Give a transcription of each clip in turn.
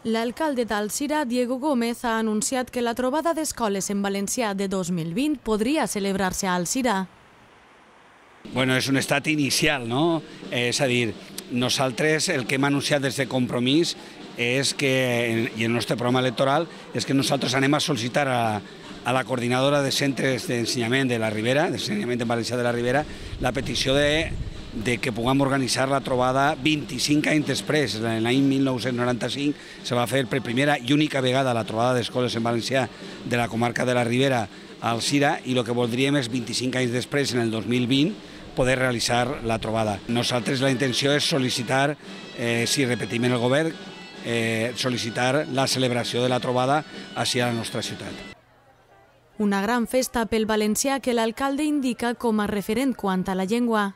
L'alcalde d'Alzira, Diego Gómez, ha anunciat que la trobada d'escoles en valencià de 2020 podria celebrar-se a Alzira. Bueno, és un estat inicial, no? És a dir, nosaltres el que hem anunciat des de Compromís és que, i el nostre programa electoral, és que nosaltres anem a sol·licitar a la coordinadora de centres d'ensenyament de la Ribera, d'ensenyament en valencià de la Ribera, la petició de que puguem organitzar la trobada 25 anys després. L'any 1995 se va fer per primera i única vegada la trobada d'escoles en valencià de la comarca de la Ribera a Alzira, i el que voldríem és 25 anys després, en el 2020, poder realitzar la trobada. Nosaltres la intenció és sol·licitar, si repetim en el govern, sol·licitar la celebració de la trobada així a la nostra ciutat. Una gran festa pel valencià que l'alcalde indica com a referent quant a la llengua.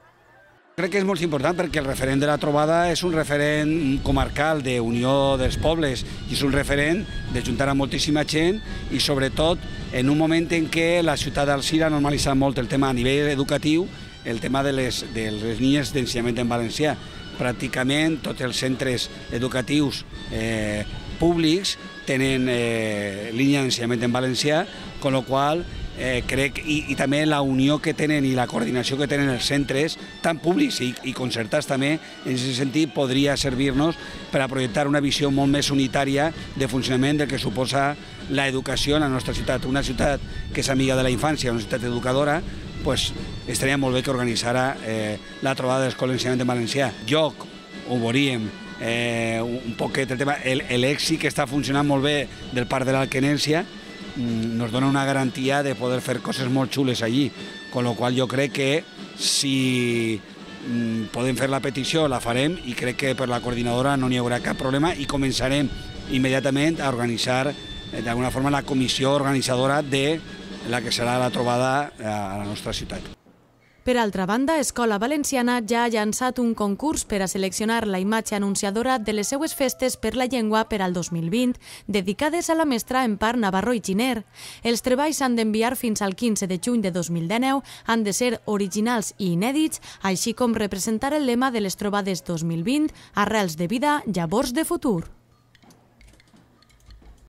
Crec que és molt important perquè el referent de la trobada és un referent comarcal d'unió dels pobles i és un referent de juntar a moltíssima gent i sobretot en un moment en què la ciutat d'Alzira ha normalitzat molt el tema a nivell educatiu, el tema de les línies d'ensenyament en valencià. Pràcticament tots els centres educatius públics tenen línia d'ensenyament en valencià, amb la qual crec, i també la unió que tenen i la coordinació que tenen els centres, tant públics i concertats també, en aquest sentit podria servir-nos per a projectar una visió molt més unitària de funcionament del que suposa l'educació en la nostra ciutat. Una ciutat que és amiga de la infància, una ciutat educadora, doncs estaria molt bé que organitzara la trobada de l'escola d'ensenyament en valencià. Lloc, ho veuríem, un poquet el tema, l'èxit que està funcionant molt bé del Parc de l'Alquenència, nos dona una garantia de poder fer coses molt xules allí, con lo qual jo crec que si podem fer la petició la farem i crec que per la coordinadora no n'hi haurà cap problema i començarem immediatament a organitzar d'alguna forma la comissió organitzadora de la que serà la trobada a la nostra ciutat. Per altra banda, Escola Valenciana ja ha llançat un concurs per a seleccionar la imatge anunciadora de les seues festes per la llengua per al 2020, dedicades a la mestra Empar Navarro i Giner. Els treballs s'han d'enviar fins al 15 de juny de 2019, han de ser originals i inèdits, així com representar el lema de les trobades 2020, arrels de vida, llavors de futur.